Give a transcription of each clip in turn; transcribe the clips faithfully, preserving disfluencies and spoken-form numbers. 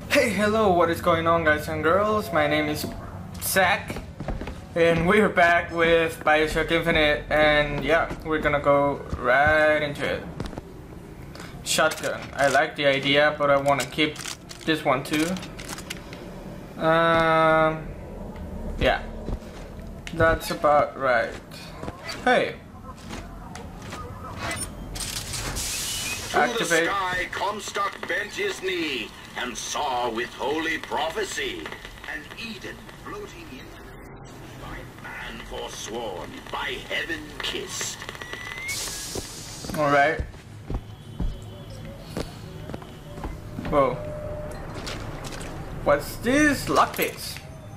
Hey, hello, what is going on, guys and girls? My name is Zach, and we're back with BioShock Infinite, and yeah, we're gonna go right into it. Shotgun. I like the idea, but I want to keep this one too. Um, yeah, that's about right. Hey. Activate. Through the sky, Comstock bent his knee and saw with holy prophecy an Eden floating in by man forsworn, by heaven kissed. All right. Whoa. What's this? Lockpicks.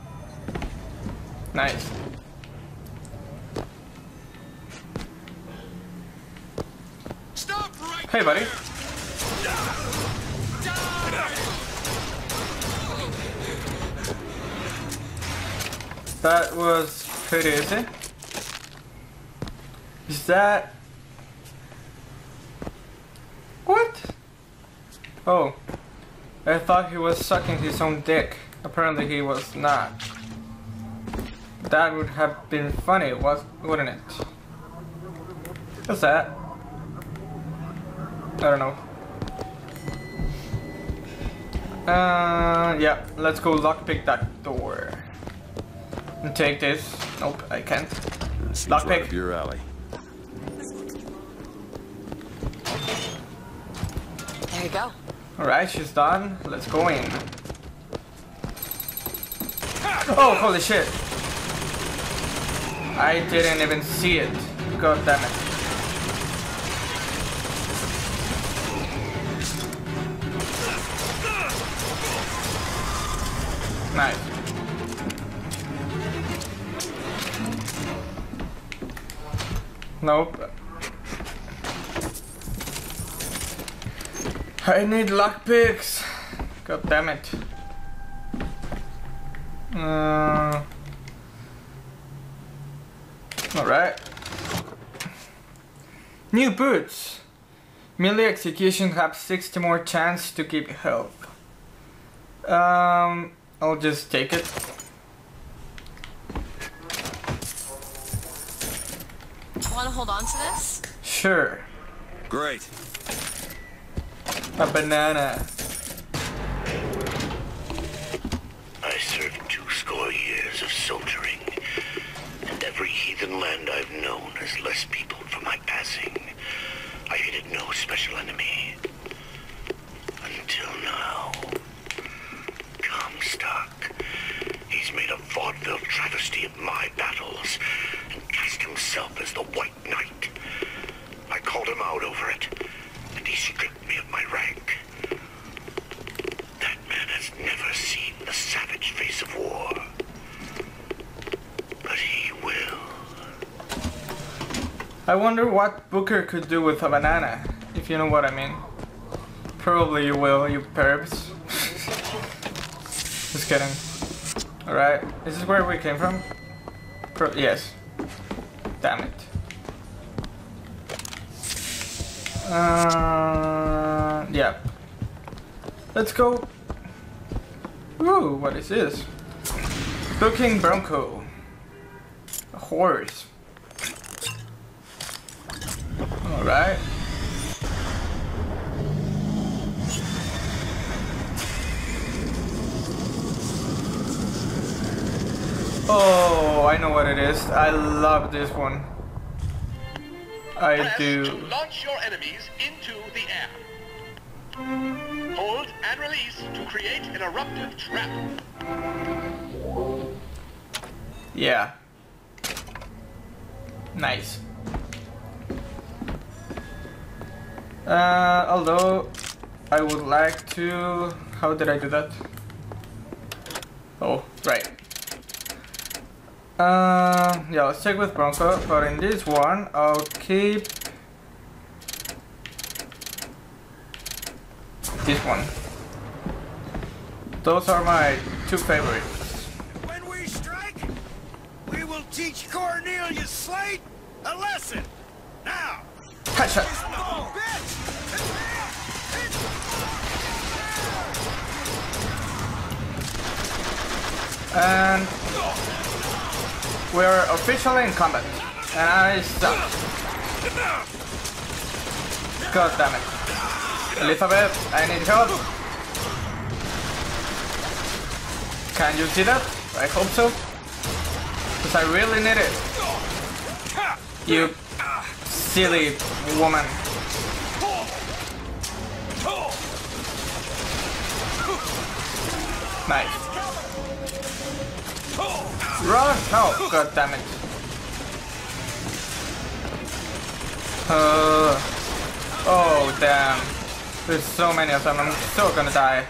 Nice. Stop right Hey, buddy. That was pretty easy. Is that... What? Oh. I thought he was sucking his own dick. Apparently he was not. That would have been funny, was, wouldn't it? What's that? I don't know. Uh, yeah, let's go lockpick that door. And take this. Nope, I can't. Lockpick. Right up your alley. There you go. Alright, she's done. Let's go in. Oh, holy shit. I didn't even see it. God damn it. Nice. Nope. I need lockpicks. God damn it. Uh, Alright. New boots. Melee execution have sixty more chance to keep health. Um, I'll just take it. Want to hold on to this? Sure. Great. A banana. I served two score years of soldiering, and every heathen land I've known has less people for my passing. I hated no special enemy. Until now. Comstock. He's made a vaudeville travesty of my battles, and cast himself as the White Knight. I called him out over it, and he stripped me of my rank. That man has never seen the savage face of war. But he will. I wonder what Booker could do with a banana, if you know what I mean. Probably you will, you pervs. Just kidding. Alright, is this where we came from? Pro yes. Damn it. Uh, yeah. Let's go. Ooh, what is this? Booking Bronco. A horse. Alright. Oh, I know what it is. I love this one. I Press do. to launch your enemies into the air. Hold and release to create an eruptive trap. Yeah. Nice. Uh, although I would like to... How did I do that? Oh, right. Uh, yeah, let's check with Bronco, but in this one, I'll keep this one. Those are my two favorites. When we strike, we will teach Cornelius Slate a lesson. Now, Headshot. oh, bitch! And we're officially in combat. And I suck. God damn it. Elizabeth, I need help. Can you see that? I hope so. Because I really need it. You silly woman. Nice. Run! Oh, god damn it. Uh, oh, damn. There's so many of them. I'm so gonna die.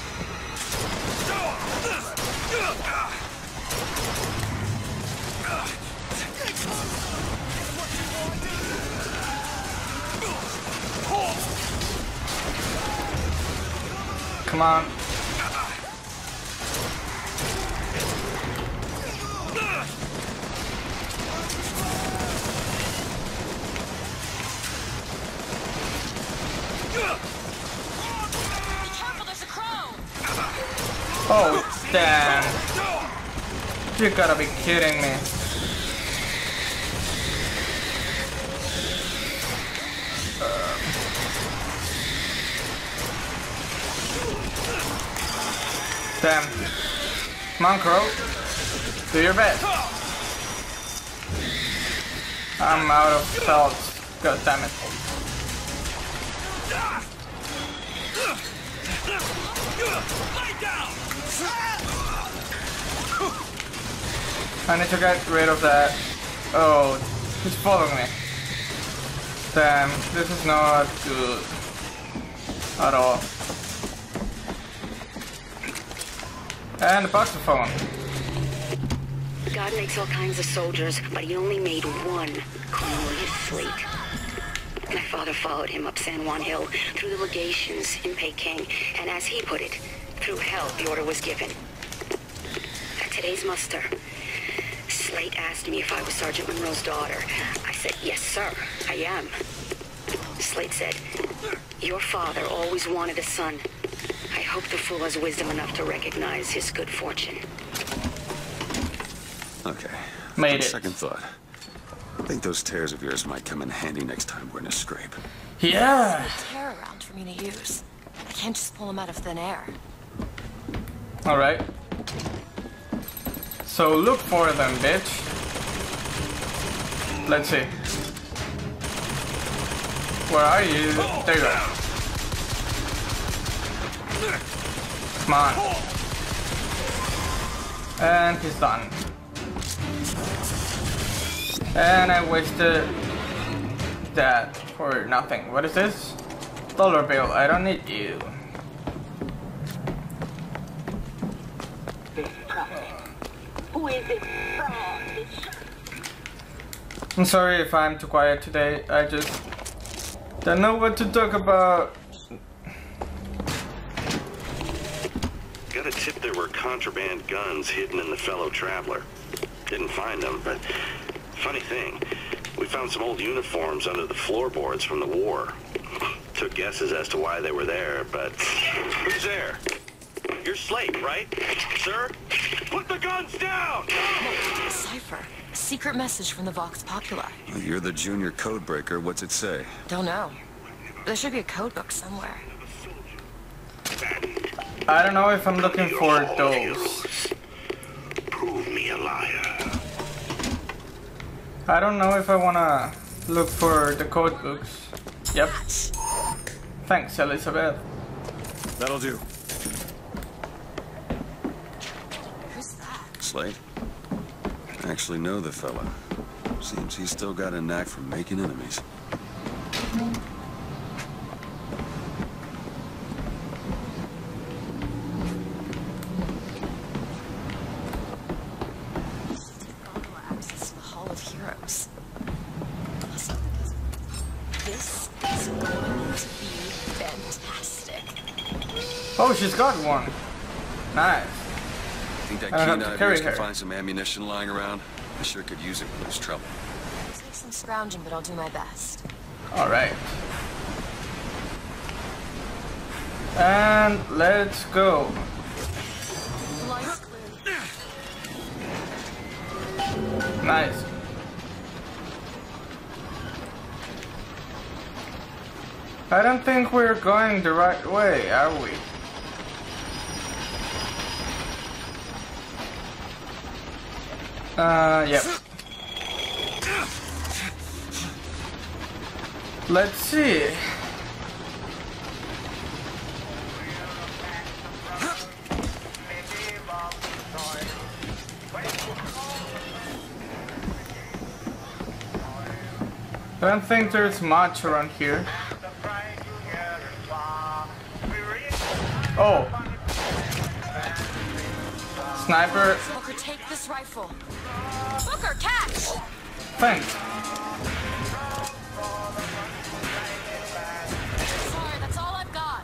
Come on. Oh, damn. You gotta be kidding me. Uh. Damn. Come on, Crow. Do your best. I'm out of health. God damn it. I need to get rid of that. Oh, he's following me. Damn, this is not good at all. And the boxophone. God makes all kinds of soldiers, but he only made one, Cornelius Slate. My father followed him up San Juan Hill, through the legations in Peking, and as he put it, through hell the order was given. At today's muster, Slate asked me if I was Sergeant Monroe's daughter. I said, yes, sir, I am. Slate said, your father always wanted a son. I hope the fool has wisdom enough to recognize his good fortune. Okay. Made it. Second thought. I think those tears of yours might come in handy next time we're in a scrape. Yeah. There's a tear around for me to use. I can't just pull them out of thin air. All right. So look for them, bitch. Let's see. Where are you? There you go. Come on. And he's done. And I wasted that for nothing. What is this? Dollar bill. I don't need you. Who is it from? I'm sorry if I'm too quiet today. I just don't know what to talk about. Got a tip there were contraband guns hidden in the fellow traveler. Didn't find them, but funny thing, we found some old uniforms under the floorboards from the war. Took guesses as to why they were there, but who's there? You're Slate, right? Sir? Put the guns down! A cipher. A secret message from the Vox Populi. Well, you're the junior code breaker. What's it say? Don't know. There should be a code book somewhere. I don't know if I'm looking for those. Prove me a liar. I don't know if I wanna look for the code books. Yep. Thanks, Elizabeth. That'll do. Who's that? Slate? I actually know the fella. Seems he's still got a knack for making enemies. Bronco access to the Hall of Heroes. This is going to be fantastic. Oh, she's got one. Nice. Think that I don't keen have to eye of carry yours can her. find some ammunition lying around? I sure could use it when there's trouble. It'll take some scrounging, but I'll do my best. All right. And let's go. Lights clear. Nice. I don't think we're going the right way, are we? Uh, yep. Let's see. I don't think there's much around here. Oh. Sniper. Booker, take this rifle. Booker, catch! Thanks. Sorry, that's all I've got.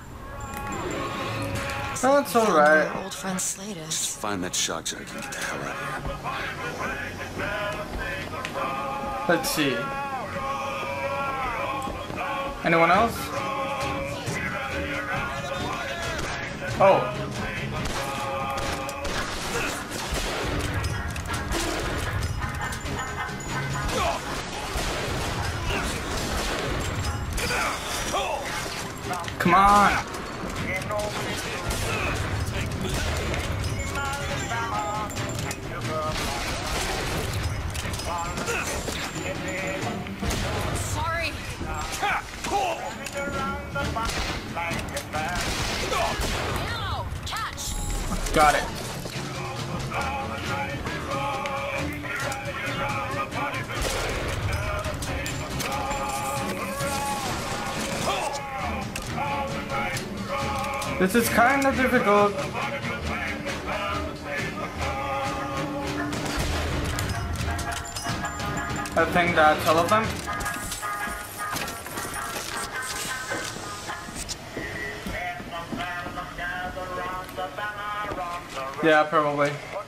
That's alright. Our old friend Slate is. Just find that shock jockey and get the hell out of here. Let's see. Anyone else? Oh. Come on. Sorry. Ammo, catch. Got it. This is kind of difficult. I think that's all of them. Yeah, probably.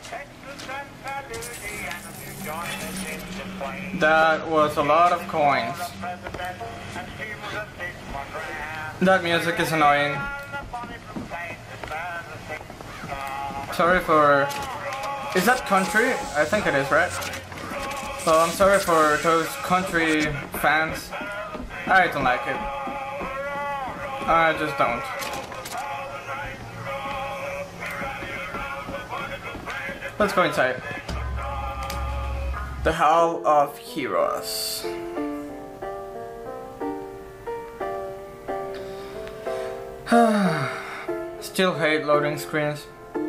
That was a lot of coins. That music is annoying. Sorry for... Is that country? I think it is, right? Well, I'm sorry for those country fans. I don't like it. I just don't. Let's go inside. The Hall of Heroes. Still hate loading screens.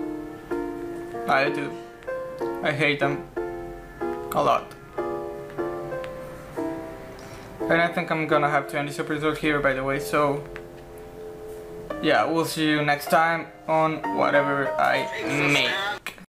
I do. I hate them a lot. And I think I'm gonna have to end this episode here, by the way, so yeah, we'll see you next time on whatever I make.